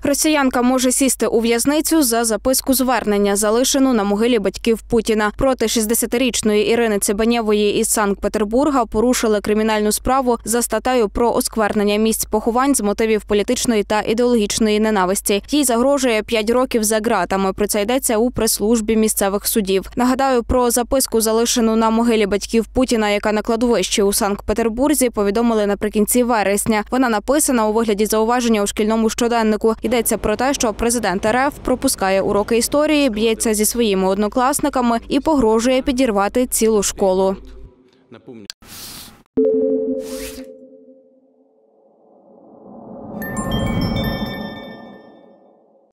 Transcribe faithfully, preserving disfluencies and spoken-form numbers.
Росіянка може сісти у в'язницю за записку звернення, залишену на могилі батьків Путіна. Проти шістдесятирічної Ірини Цибанєвої із Санкт-Петербурга порушили кримінальну справу за статтею про осквернення місць поховань з мотивів політичної та ідеологічної ненависті. Їй загрожує п'ять років за ґратами. Про це йдеться у прес-службі місцевих судів. Нагадаю, про записку, залишену на могилі батьків Путіна, яка на кладовищі у Санкт-Петербурзі, повідомили наприкінці вересня. Вона написана у вигляді зауваження у шкільному щоденнику. Йдеться про те, що президент РФ пропускає уроки історії, б'ється зі своїми однокласниками і погрожує підірвати цілу школу.